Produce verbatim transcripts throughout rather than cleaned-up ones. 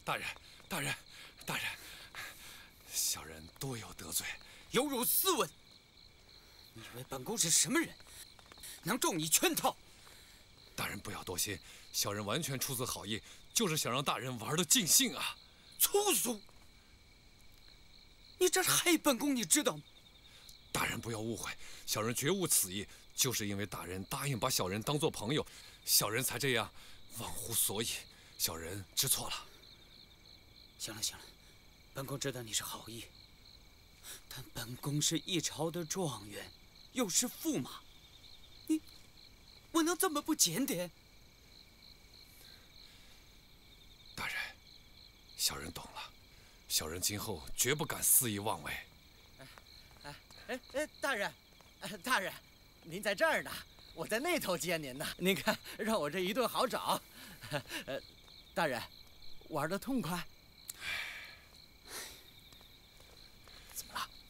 大人，大人，大人，小人多有得罪， 有辱斯文。你以为本宫是什么人，能中你圈套？ 大人不要多心，小人完全出自好意，就是想让大人玩得尽兴啊！ 粗俗！你这是害本宫，你知道吗？ 大人不要误会，小人绝无此意，就是因为大人答应把小人当做朋友，小人才这样忘乎所以，小人知错了。 行了行了，本宫知道你是好意，但本宫是一朝的状元，又是驸马，你我能这么不检点？ 大人，小人懂了，小人今后绝不敢肆意妄为。 哎哎哎，大人，大人，您在这儿呢，我在那头接您呢。您看，让我这一顿好找。呃，大人，玩得痛快。怎么了？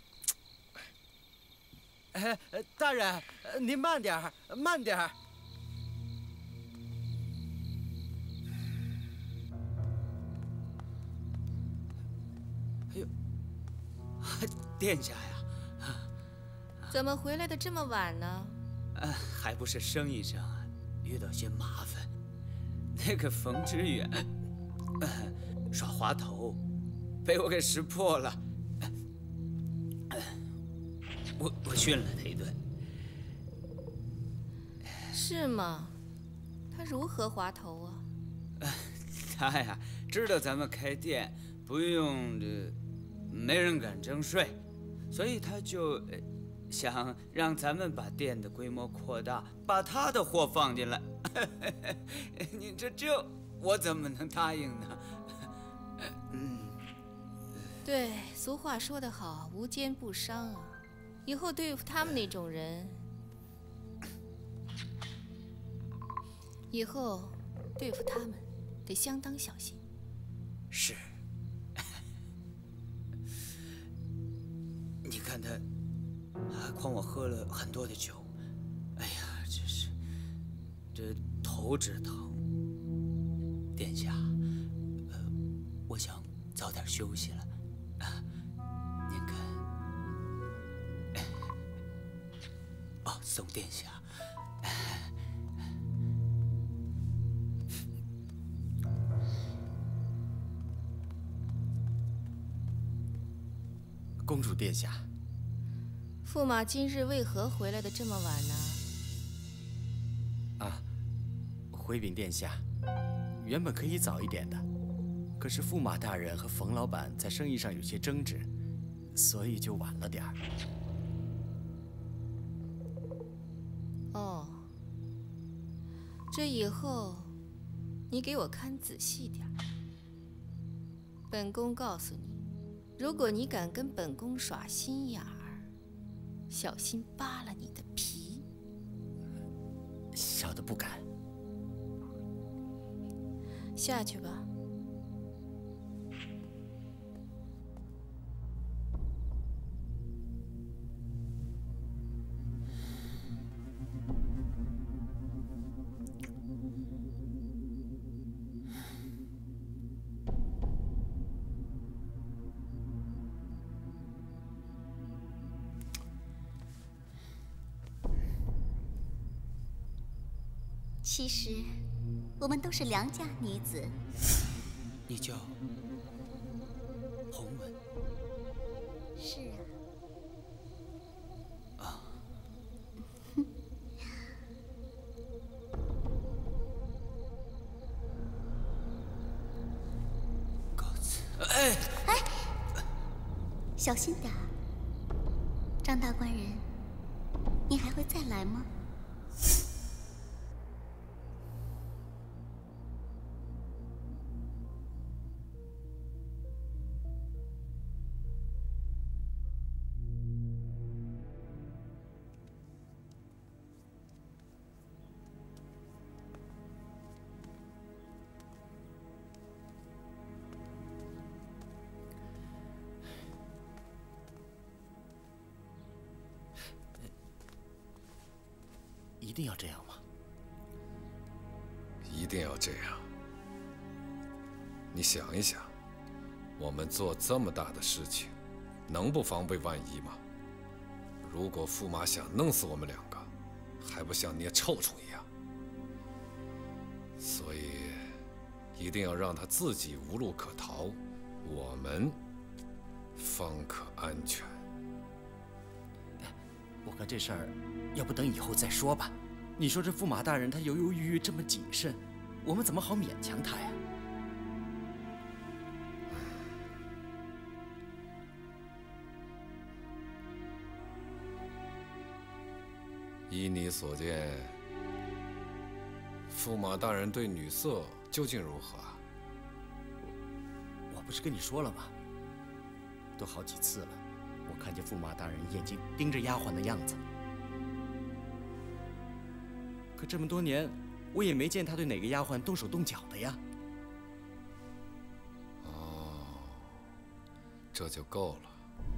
哎，大人，您慢点儿，慢点儿。 哎呦，殿下呀！ 怎么回来的这么晚呢？ 呃，还不是生意上遇到些麻烦。那个冯知远，呃，耍滑头，被我给识破了。呃、我我训了他一顿。 是吗？他如何滑头啊？ 呃，他呀，知道咱们开店不用这，没人敢征税，所以他就。呃想让咱们把店的规模扩大，把他的货放进来。你这这，我怎么能答应呢？ 嗯，对，俗话说得好，无奸不商啊。以后对付他们那种人，以后对付他们得相当小心。 是。你看他。还诓我喝了很多的酒，哎呀，真是，这头直疼。殿下，呃，我想早点休息了，啊，您看，哎，哦，宋殿下，哎， 公主殿下。 驸马今日为何回来的这么晚呢？ 啊，回禀殿下，原本可以早一点的，可是驸马大人和冯老板在生意上有些争执，所以就晚了点儿。 哦，这以后你给我看仔细点儿。本宫告诉你，如果你敢跟本宫耍心眼儿，小心扒了你的皮。 小的不敢。 下去吧。 其实，我们都是良家女子。 你叫洪文？ 是啊。 啊。告辞。哎哎，小心点儿。张大官人，你还会再来吗？ 一定要这样吗？ 一定要这样。你想一想， 我们做这么大的事情，能不防备万一吗？如果驸马想弄死我们两个，还不像捏臭虫一样？所以，一定要让他自己无路可逃，我们方可安全。 我看这事儿，要不等以后再说吧。你说这驸马大人他犹犹豫豫这么谨慎，我们怎么好勉强他呀？ 依你所见，驸马大人对女色究竟如何啊？ 我不是跟你说了吗？都好几次了，我看见驸马大人眼睛盯着丫鬟的样子。可这么多年，我也没见他对哪个丫鬟动手动脚的呀。 哦，这就够了。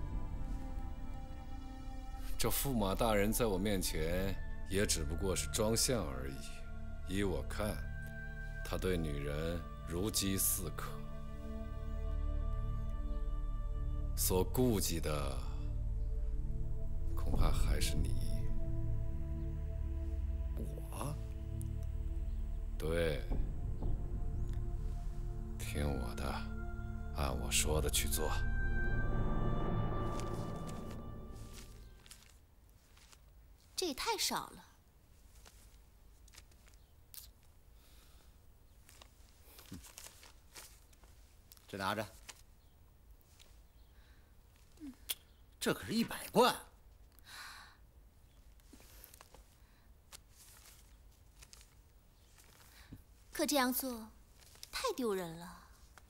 这驸马大人在我面前也只不过是装相而已。依我看，他对女人如饥似渴，所顾忌的恐怕还是你。 我？ 对，听我的，按我说的去做。 这也太少了。 这拿着， 这可是一百贯。 可这样做太丢人了。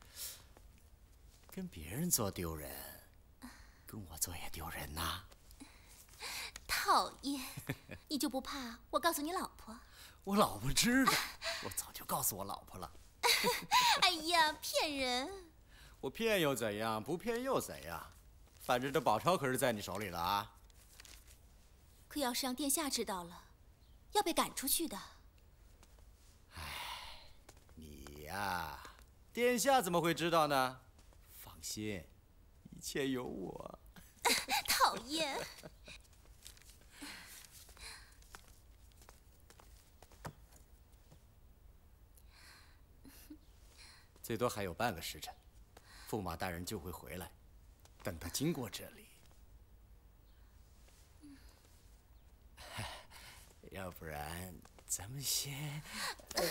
跟别人做丢人，跟我做也丢人呐。 讨厌，你就不怕我告诉你老婆？ 我老婆知道，我早就告诉我老婆了。 哎呀，骗人！ 我骗又怎样？不骗又怎样？反正这宝钞可是在你手里了啊！ 可要是让殿下知道了，要被赶出去的。 唉，你呀，殿下怎么会知道呢？放心，一切有我。 讨厌！ 最多还有半个时辰，驸马大人就会回来。等他经过这里，要不然咱们先……呃、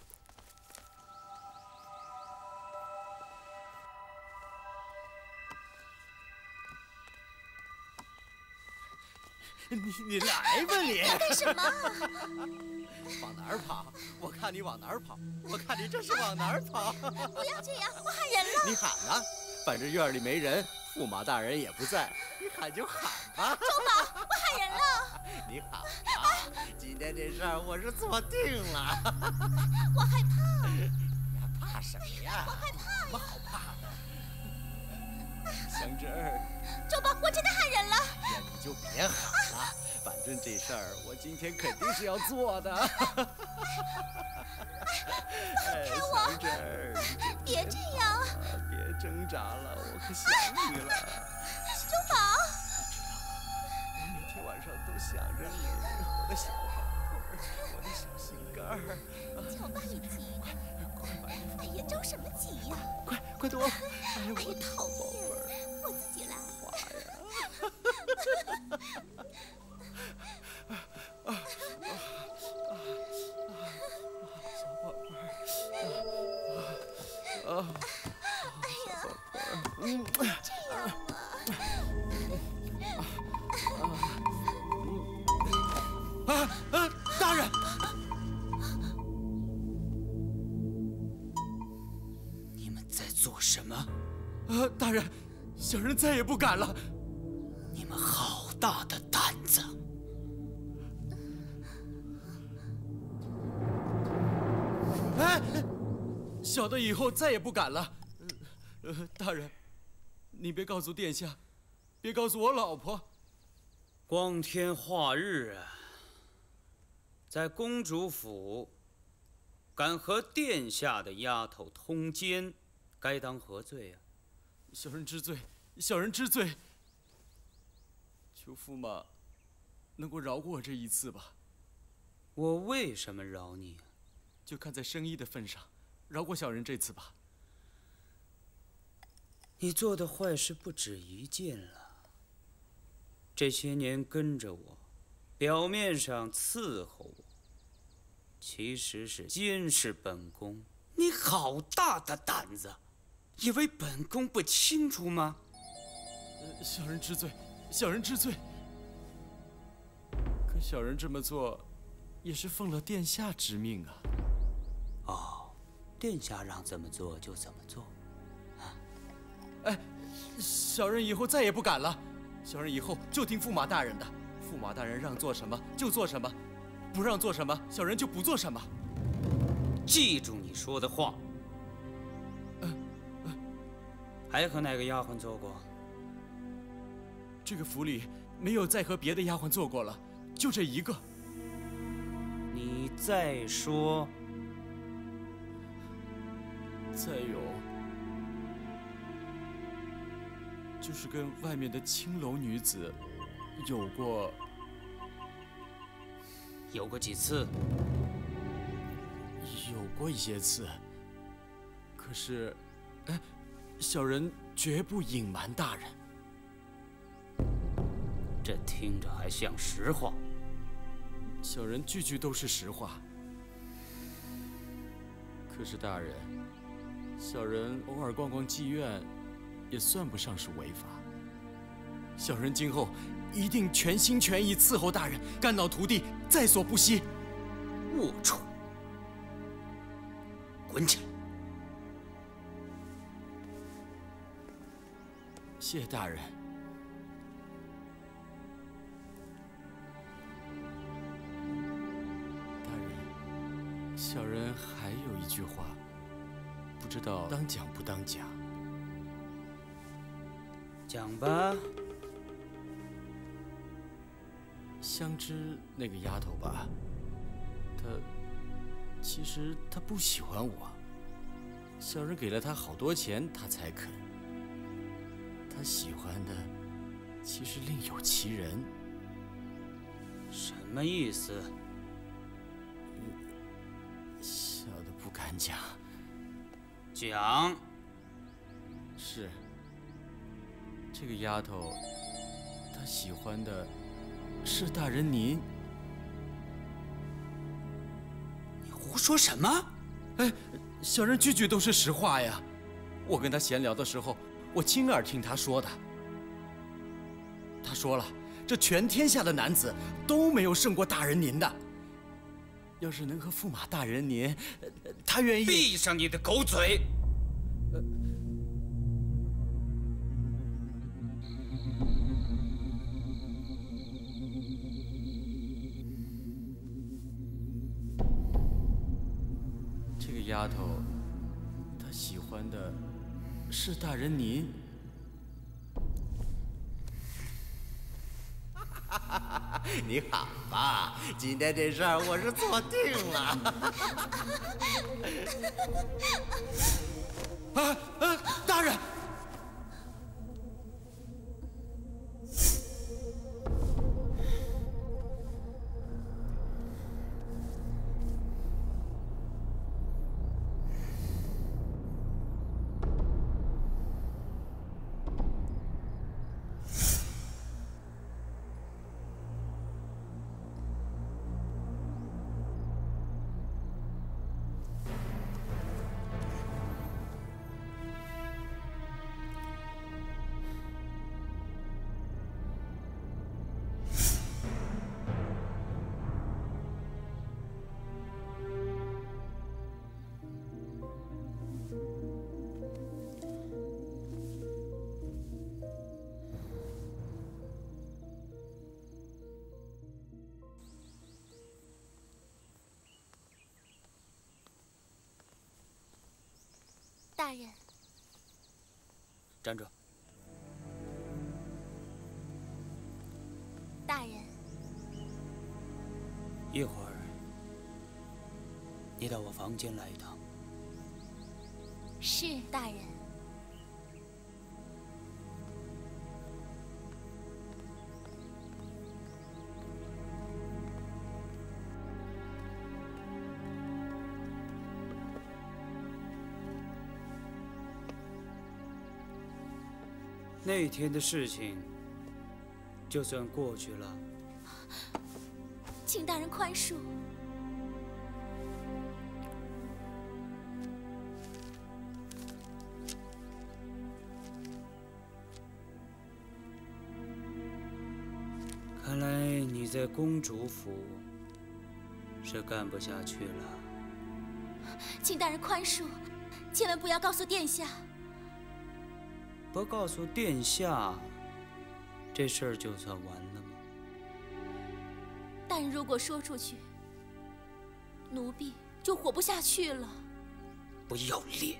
你你来吧你！ 干什么？ 往哪儿跑？我看你往哪儿跑，我看你这是往哪儿跑。 不要这样，我喊人了。 你喊啊，反正院里没人，驸马大人也不在，你喊就喊吧。 周宝，我喊人了。 你喊吧，今天这事儿我是做定了。 我害怕。 怕什么呀？ 我害怕呀。 什么好怕的？香枝儿。 周宝，我真的喊人了。 那你就别喊了。反正这事儿我今天肯定是要做的。 放开我！别这样！ 别挣扎了，我可想你了。 周宝， 我每天晚上都想着你，我的小宝贝儿，我的小心肝儿。 叫爸你急呢？ 快把衣服…… 哎呀，着什么急呀？ 快快躲！哎呀， 哎呀，讨宝贝儿， 厌！我自己来。 滑呀！小宝贝儿，啊，小宝贝儿，嗯， 这样嘛。 啊啊！大人， 你们在做什么？ 啊，大人，小人再也不敢了。 你们好大的胆子！ 哎，小的以后再也不敢了。呃，大人，你别告诉殿下，别告诉我老婆。 光天化日啊，在公主府，敢和殿下的丫头通奸，该当何罪啊？ 小人知罪，小人知罪。求驸马能够饶过我这一次吧。 我为什么饶你？ 就看在生意的份上，饶过小人这次吧。 你做的坏事不止一件了。这些年跟着我，表面上伺候我，其实是监视本宫。你好大的胆子，以为本宫不清楚吗？ 呃、小人知罪，小人知罪。可小人这么做，也是奉了殿下之命啊。 哦，殿下让怎么做就怎么做。啊， 哎，小人以后再也不敢了。小人以后就听驸马大人的，驸马大人让做什么就做什么，不让做什么，小人就不做什么。 记住你说的话。 嗯嗯， 还和哪个丫鬟做过？ 这个府里没有再和别的丫鬟做过了，就这一个。 你再说。 再有，就是跟外面的青楼女子有过。 有过几次？ 有过一些次。可是，哎，小人绝不隐瞒大人。 这听着还像实话。 小人句句都是实话。可是大人，小人偶尔逛逛妓院，也算不上是违法。小人今后一定全心全意伺候大人，肝脑涂地，在所不惜。 龌龊！滚起来！ 谢大人。大人，小人还有一句话，不知道当讲不当讲。 讲吧。 香芝那个丫头吧，她其实她不喜欢我，小人给了她好多钱，她才肯。她喜欢的其实另有其人。 什么意思？ 小的不敢讲。 讲。 是。这个丫头，她喜欢的是大人您。 你胡说什么？ 哎，小人句句都是实话呀。我跟她闲聊的时候，我亲耳听她说的。她说了，这全天下的男子都没有胜过大人您的。要是能和驸马大人您，她愿意。 闭上你的狗嘴！呃丫头，她喜欢的是大人您。 你好吧？今天这事儿我是做定了。 啊啊！大人！ 大人， 站住！ 大人， 一会儿你到我房间来一趟。 是大人。 那天的事情就算过去了。 请大人宽恕。 看来你在公主府是干不下去了。 请大人宽恕，千万不要告诉殿下。 不告诉殿下，这事儿就算完了吗？ 但如果说出去，奴婢就活不下去了。 不要脸！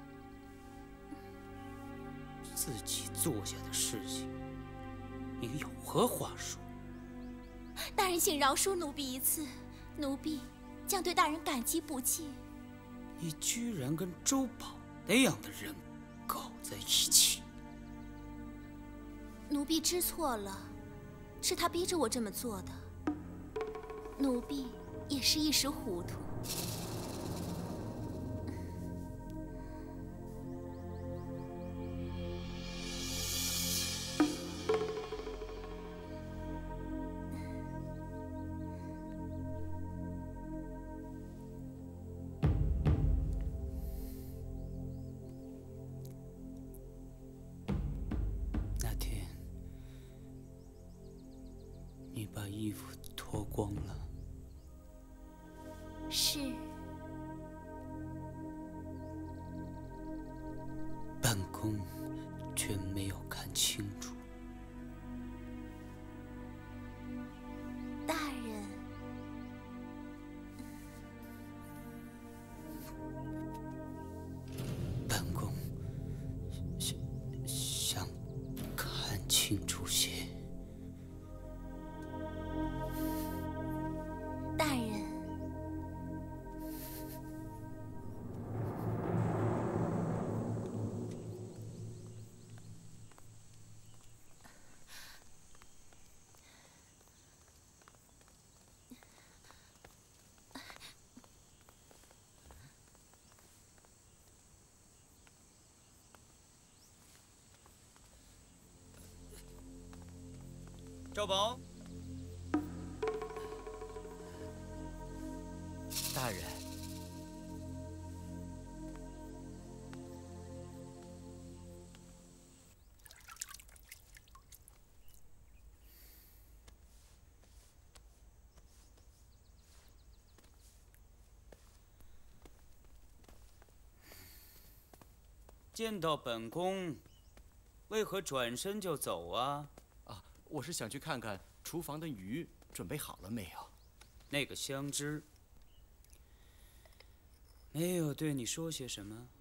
自己做下的事情，你有何话说？ 大人，请饶恕奴婢一次，奴婢将对大人感激不尽。 你居然跟周宝那样的人搞在一起！ 奴婢知错了，是他逼着我这么做的。奴婢也是一时糊涂。 那天，你把衣服脱光了。 是。 本宫却没有看清楚。 大人， 本宫想想看清楚些。 大人。 赵宝， 大人， 见到本宫，为何转身就走啊？ 啊，我是想去看看厨房的鱼准备好了没有。 那个香枝没有对你说些什么？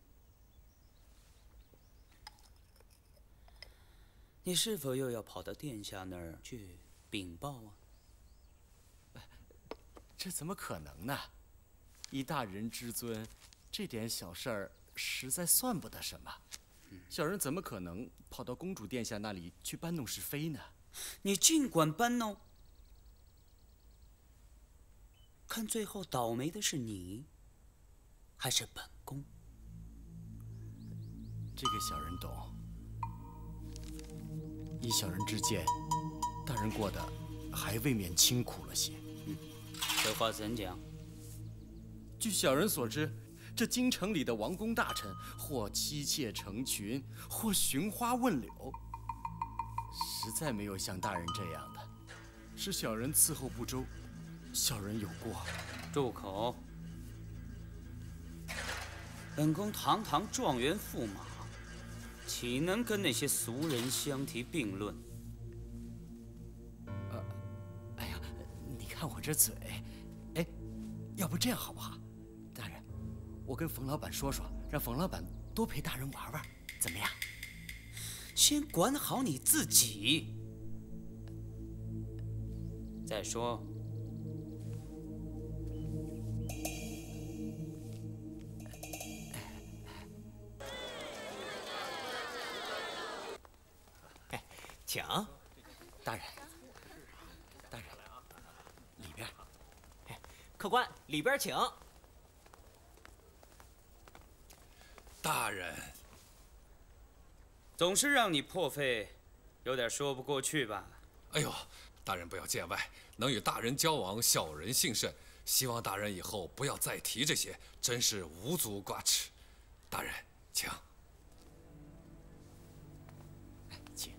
你是否又要跑到殿下那儿去禀报啊？ 这怎么可能呢？以大人之尊，这点小事儿实在算不得什么。小人怎么可能跑到公主殿下那里去搬弄是非呢？ 你尽管搬弄，看最后倒霉的是你，还是本宫？ 这个小人懂。依小人之见，大人过得还未免清苦了些。 嗯，这话怎讲？ 据小人所知，这京城里的王公大臣，或妻妾成群，或寻花问柳，实在没有像大人这样的，是小人伺候不周，小人有过。 住口！本宫堂堂状元驸马，岂能跟那些俗人相提并论？ 呃，哎呀，你看我这嘴，哎，要不这样好不好？大人，我跟冯老板说说，让冯老板多陪大人玩玩，怎么样？ 先管好你自己。再说， 哎，请。 大人，大人，里边。 哎，客官，里边请。 大人， 总是让你破费，有点说不过去吧？ 哎呦，大人不要见外，能与大人交往，小人幸甚。希望大人以后不要再提这些，真是无足挂齿。大人，请。 请。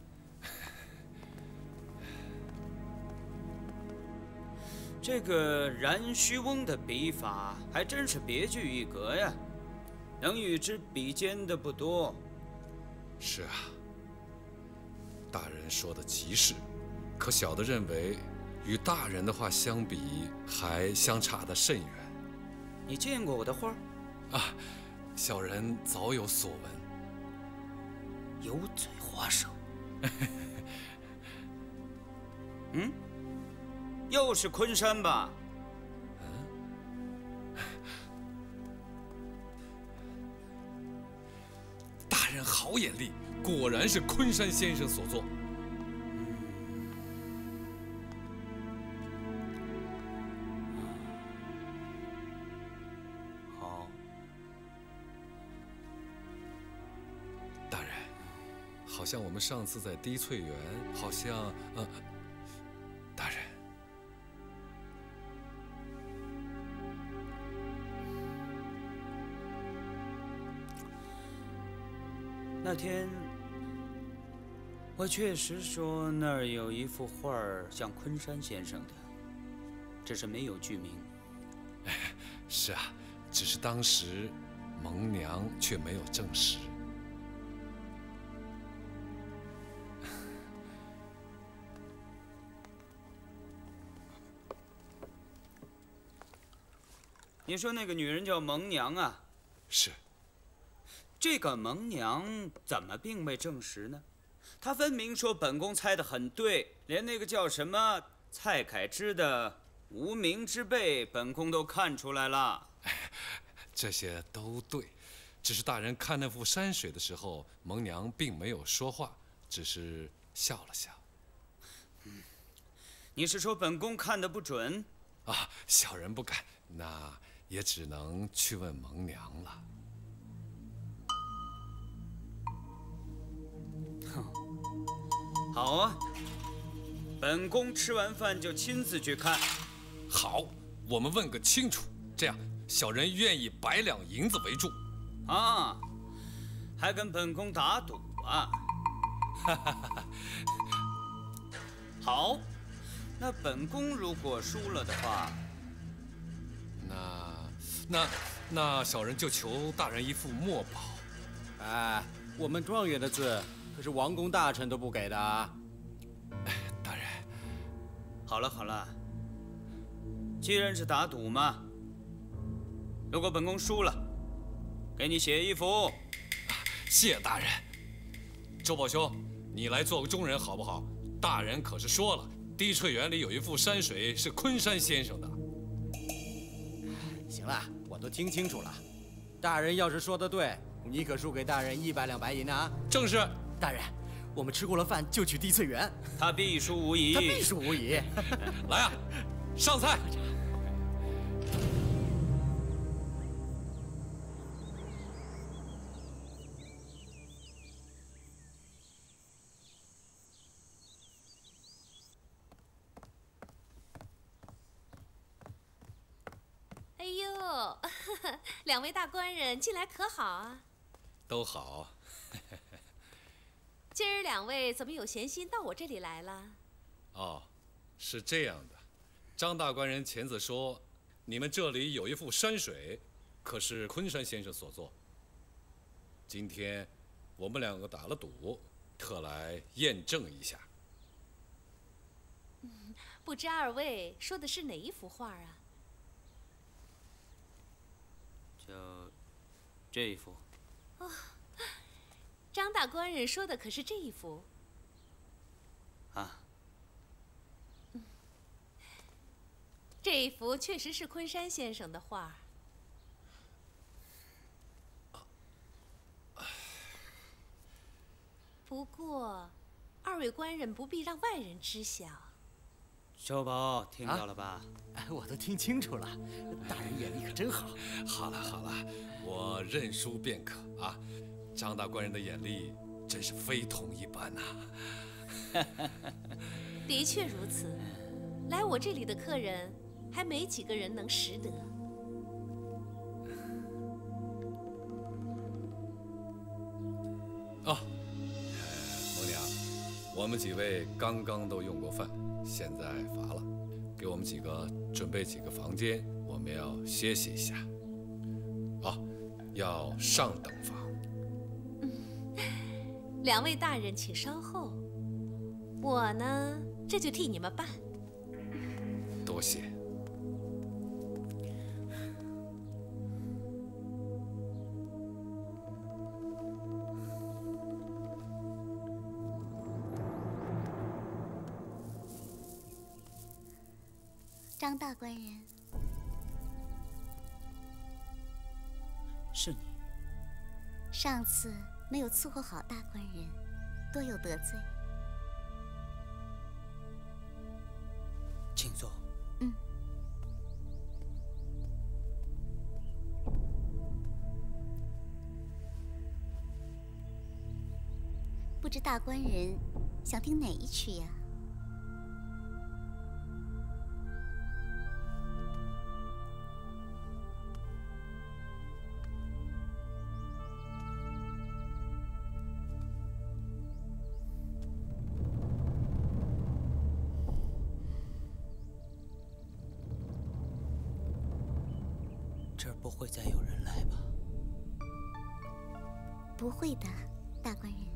这个燃虚翁的笔法还真是别具一格呀，能与之比肩的不多。 是啊，大人说的极是，可小的认为，与大人的话相比，还相差得甚远。 你见过我的画？ 啊，小人早有所闻。 油嘴滑舌。嗯，又是昆山吧？ 大人好眼力，果然是昆山先生所作。 好。 大人，好像我们上次在滴翠园，好像呃，大人。 那天，我确实说那儿有一幅画儿像昆山先生的，只是没有具名。 是啊，只是当时蒙娘却没有证实。 你说那个女人叫蒙娘啊？ 是。 这个蒙娘怎么并未证实呢？她分明说本宫猜得很对，连那个叫什么蔡凯之的无名之辈，本宫都看出来了。 这些都对，只是大人看那幅山水的时候，蒙娘并没有说话，只是笑了笑。 嗯，你是说本宫看得不准？ 啊，小人不敢，那也只能去问蒙娘了。 好啊，本宫吃完饭就亲自去看。 好，我们问个清楚。这样，小人愿意百两银子为注。 啊，还跟本宫打赌啊？好，那本宫如果输了的话， 那那那小人就求大人一副墨宝。 哎，我们状元的字。可是王公大臣都不给的啊！ 哎，大人， 好了好了，既然是打赌嘛，如果本宫输了，给你写一幅。 啊，谢大人。周宝兄，你来做个中人好不好？大人可是说了，滴翠园里有一幅山水是昆山先生的。 行了，我都听清楚了。大人要是说的对，你可输给大人一百两白银啊！ 正是。 大人，我们吃过了饭就去滴翠园。 他必输无疑。 他必输无疑。 来啊，上菜！ 哎呦，两位大官人近来可好啊？ 都好。 今儿两位怎么有闲心到我这里来了？ 哦，是这样的，张大官人前子说，你们这里有一幅山水，可是昆山先生所作。今天我们两个打了赌，特来验证一下。 嗯，不知二位说的是哪一幅画啊？ 就这一幅。 哦。张大官人说的可是这一幅啊？ 嗯，这一幅确实是昆山先生的画。不过，二位官人不必让外人知晓。 周宝，听到了吧？ 啊，我都听清楚了。大人眼力可真好。 好了好了，我认输便可啊。张大官人的眼力真是非同一般呐。 的确如此，来我这里的客人还没几个人能识得。 哦，红娘，我们几位刚刚都用过饭，现在乏了，给我们几个准备几个房间，我们要歇息一下。哦，要上等房。 两位大人请稍后，我呢这就替你们办。 多谢。 张大官人， 是你。 上次没有伺候好大官人，多有得罪。 请坐。 嗯。不知大官人想听哪一曲呀？ 这儿不会再有人来吧？ 不会的，大官人。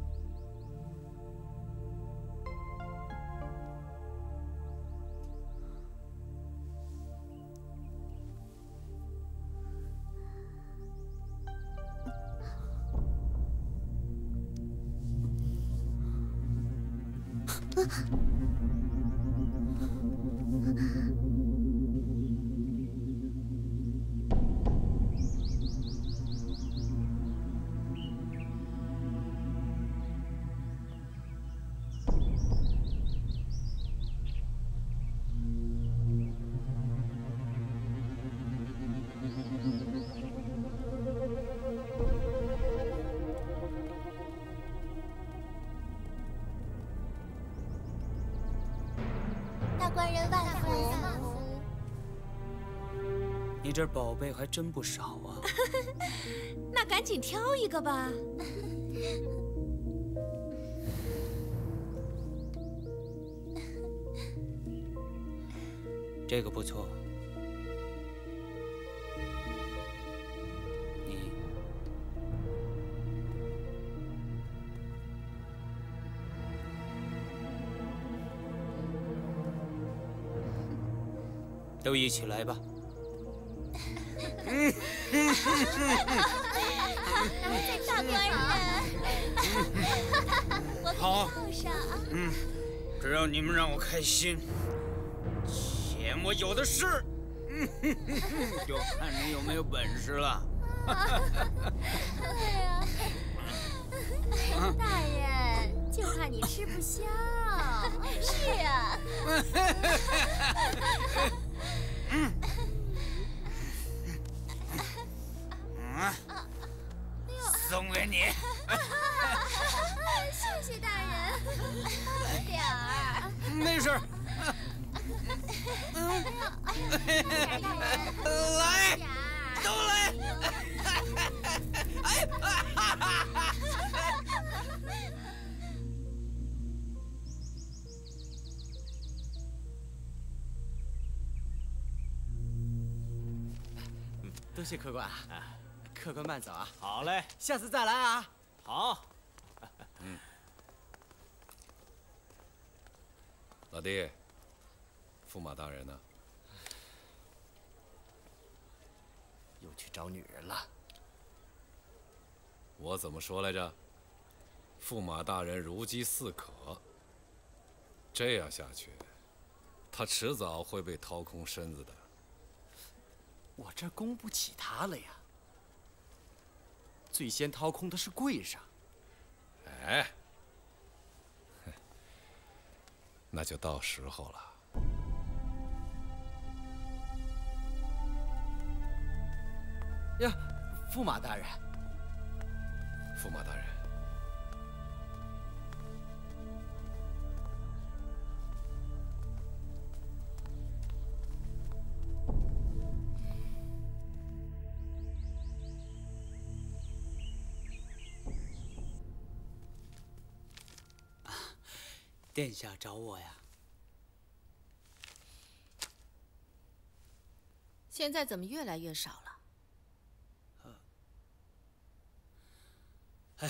大官人万福！ 你这宝贝还真不少啊。 那赶紧挑一个吧。 这个不错。你都一起来吧。 大官人， 好，嗯，只要你们让我开心，钱我有的是，就看你有没有本事了。 哎呀，大人，就怕你吃不消。是啊。 嗯。嗯，送给你。 谢谢大人，慢点儿。 没事。来，都来。哎，哈哈哈！ 多谢客官，客官慢走啊。 好嘞， 下次再来啊。 好。 嗯。老弟，驸马大人呢？ 又去找女人了。 我怎么说来着？驸马大人如饥似渴，这样下去，他迟早会被掏空身子的。 我这供不起他了呀。最先掏空的是贵上。 哎，那就到时候了。 呀，驸马大人， 驸马大人， 殿下找我呀？ 现在怎么越来越少了？ 呃，哎，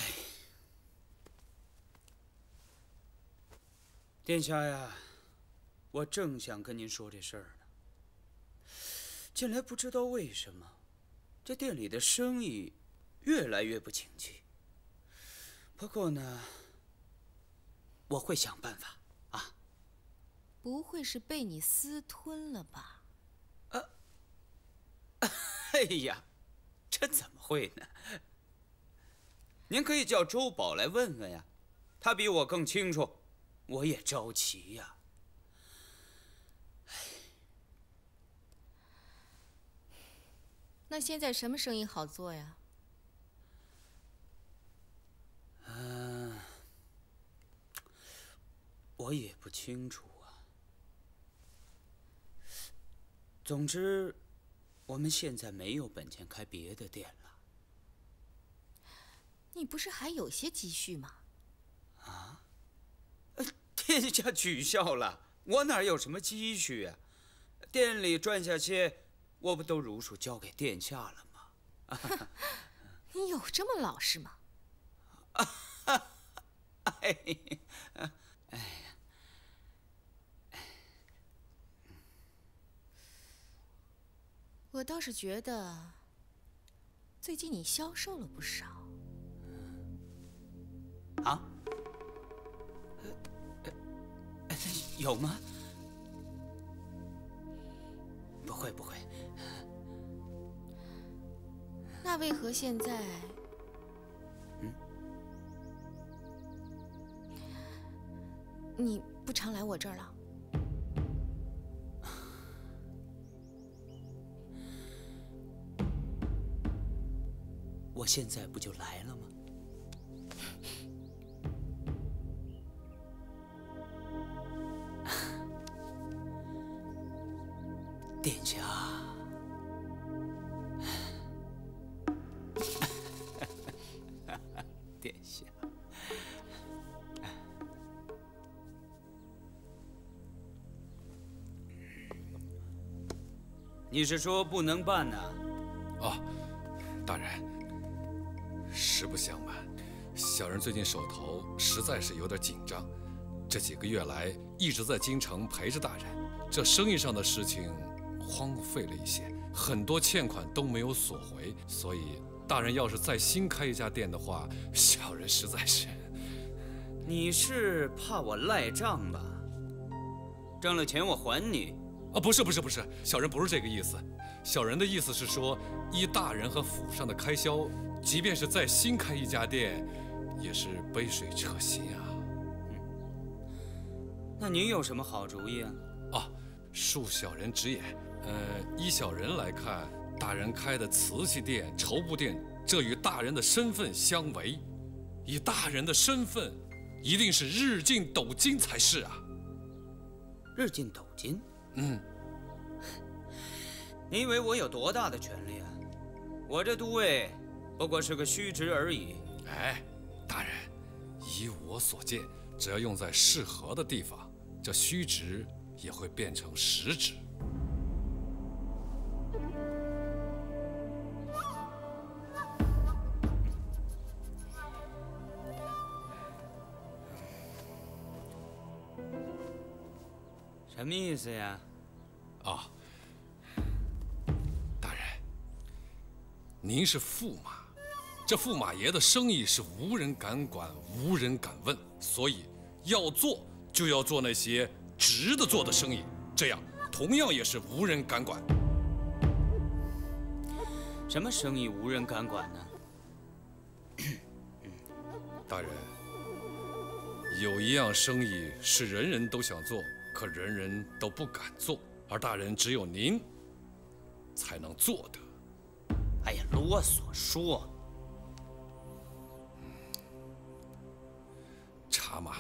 殿下呀，我正想跟您说这事儿呢。近来不知道为什么，这店里的生意越来越不景气。不过呢，我会想办法啊。 不会是被你私吞了吧？ 啊！哎呀，这怎么会呢？您可以叫周宝来问问呀，他比我更清楚，我也着急呀。 那现在什么生意好做呀？ 嗯、呃，我也不清楚啊。总之，我们现在没有本钱开别的店了。 你不是还有些积蓄吗？ 啊？殿下取笑了，我哪有什么积蓄呀？店里赚下些，我不都如数交给殿下了吗？ 你有这么老实吗？ 哎呀，哎呀， 我倒是觉得，最近你消瘦了不少。 啊？呃呃，有吗？不会不会。 那为何现在？ 嗯？ 你不常来我这儿了？ 我现在不就来了吗？殿下，殿下，你是说不能办呢？ 哦，大人，实不相瞒，小人最近手头实在是有点紧张，这几个月来一直在京城陪着大人，这生意上的事情荒废了一些，很多欠款都没有索回，所以大人要是再新开一家店的话，小人实在是…… 你是怕我赖账吧？挣了钱我还你。 啊，不是不是不是，小人不是这个意思。小人的意思是说，依大人和府上的开销，即便是再新开一家店，也是杯水车薪啊。 嗯，那您有什么好主意啊？ 啊，恕小人直言，呃，依小人来看，大人开的瓷器店、绸布店，这与大人的身份相违。以大人的身份，一定是日进斗金才是啊。 日进斗金？ 嗯。 你以为我有多大的权力啊？我这都尉不过是个虚职而已。 哎，大人，以我所见，只要用在适合的地方，这虚职也会变成实职。 什么意思呀？ 啊，大人，您是驸马，这驸马爷的生意是无人敢管，无人敢问，所以要做就要做那些值得做的生意，这样同样也是无人敢管。 什么生意无人敢管呢？ 大人，有一样生意是人人都想做，可人人都不敢做，而大人只有您才能做得。 哎呀，啰嗦说。 茶马。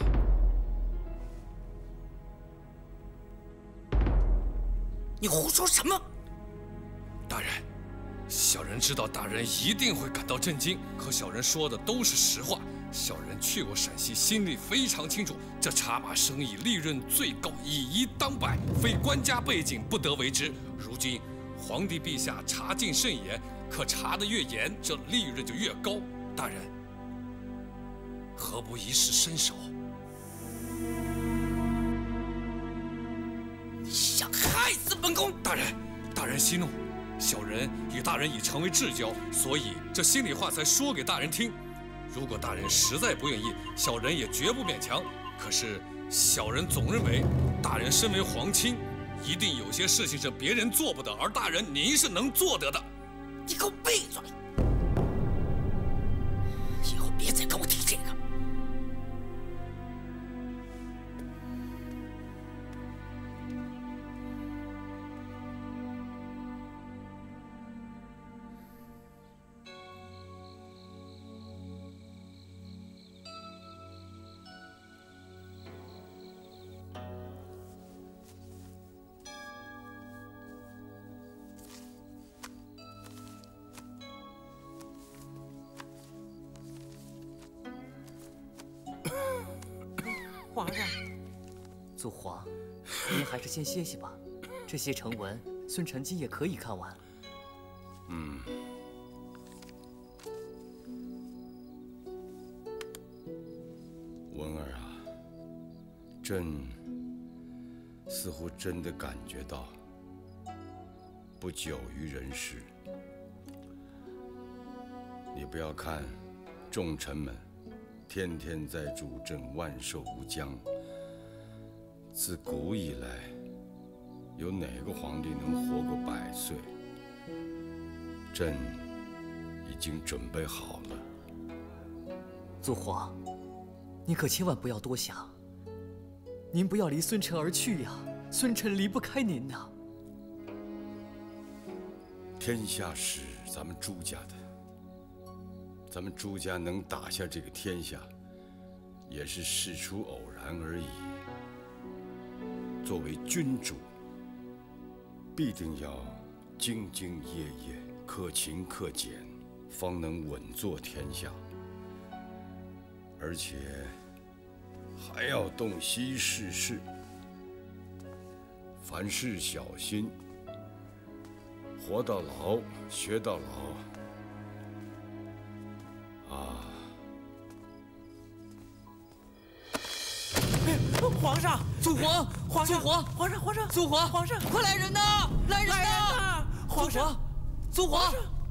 你胡说什么？ 大人，小人知道大人一定会感到震惊，可小人说的都是实话。 小人去过陕西，心里非常清楚，这茶马生意利润最高，以一当百，非官家背景不得为之。如今皇帝陛下查禁甚严，可查得越严，这利润就越高。大人，何不一试身手？ 你想害死本宫！ 大人，大人息怒，小人与大人已成为至交，所以这心里话才说给大人听。如果大人实在不愿意，小人也绝不勉强。可是小人总认为，大人身为皇亲，一定有些事情是别人做不得，而大人您是能做得的。 你给我闭嘴！以后别再跟我提这个。 皇上，祖皇，您还是先歇歇吧。这些成文，孙承基也可以看完。 嗯。文儿啊，朕似乎真的感觉到不久于人世。你不要看重臣们天天在主阵万寿无疆，自古以来，有哪个皇帝能活过百岁？朕已经准备好了。 祖皇，你可千万不要多想。您不要离孙承而去呀，孙承离不开您呐。 天下是咱们朱家的。咱们朱家能打下这个天下，也是事出偶然而已。作为君主，必定要兢兢业业、克勤克俭，方能稳坐天下。而且还要洞悉世事，凡事小心，活到老，学到老。啊！ 皇上，祖皇，皇上，祖皇，皇上，皇上，祖皇，皇上，快来人呐！来人呐！皇上，祖皇。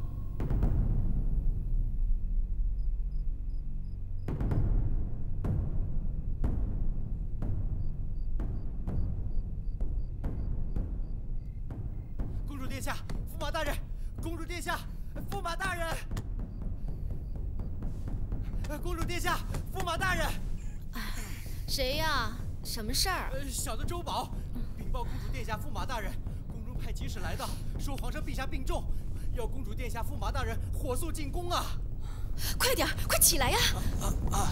公主殿下，驸马大人，公主殿下，驸马大人。公主殿下，驸马大人， 谁呀？什么事儿？ 小的周宝禀报公主殿下、驸马大人，宫中派急使来到，说皇上陛下病重，要公主殿下、驸马大人火速进宫啊！ 快点，快起来呀！ 啊啊！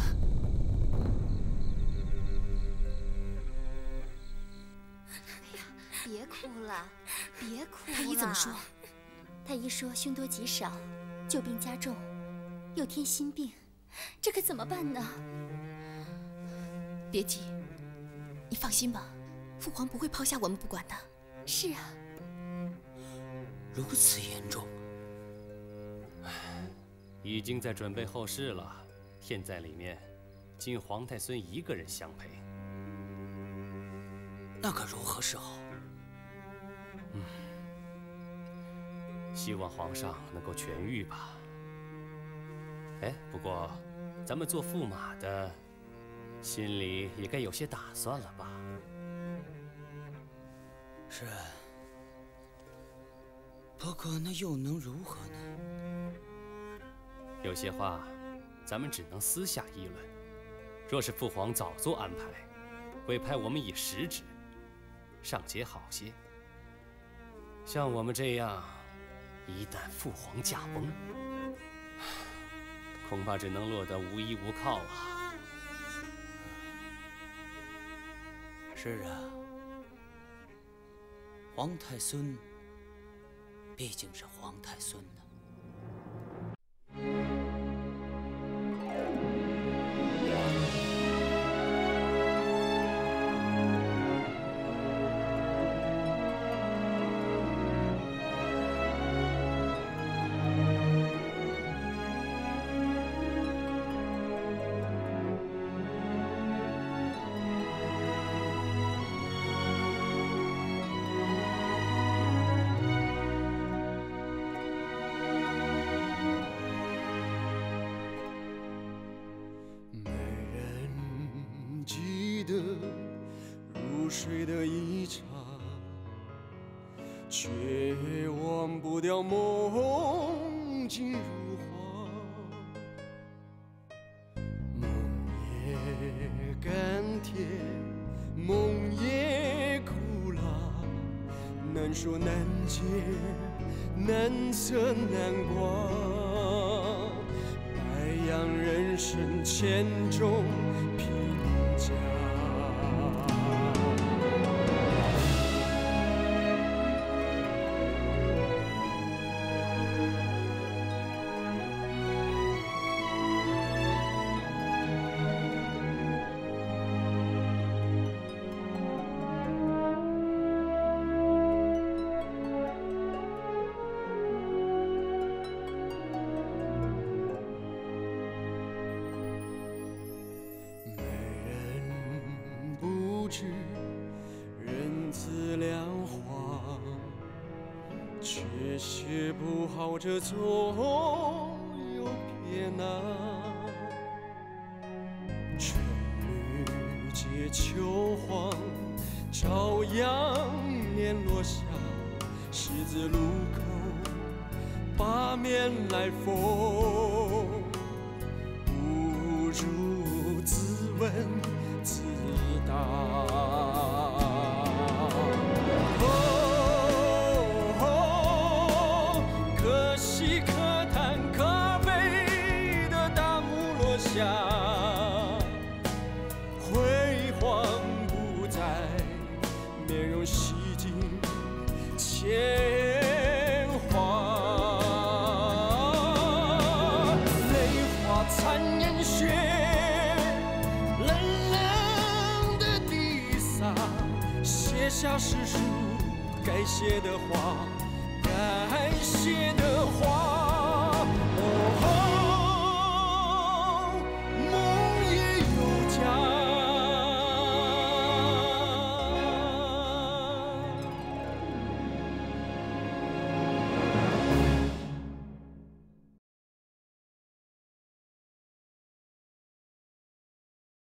哎呀，别哭了，别哭了。 太医怎么说？ 太医说凶多吉少，旧病加重，又添心病。这可怎么办呢？ 别急，你放心吧，父皇不会抛下我们不管的。 是啊， 如此严重， 已经在准备后事了。现在里面，仅皇太孙一个人相陪。 那可如何是好？ 嗯，希望皇上能够痊愈吧。哎，不过，咱们做驸马的，心里也该有些打算了吧？ 是。不过那又能如何呢？ 有些话，咱们只能私下议论。若是父皇早做安排，会派我们以实旨，尚且好些。像我们这样，一旦父皇驾崩，恐怕只能落得无依无靠啊！ 是啊，皇太孙毕竟是皇太孙呢。 睡的一场，却忘不掉梦境如画。梦也甘甜，梦也苦辣，难说难解，难测难挂。白羊人生千种评价。人自量化，却写不好这总有撇捺。春绿结秋黄，朝阳面落下，十字路口八面来逢，不如自问自答。哦哦，可喜可叹，咖啡的大幕落下，辉煌不再，面容洗尽铅华，泪花残烟雪。写下诗书该写的话，该写的话。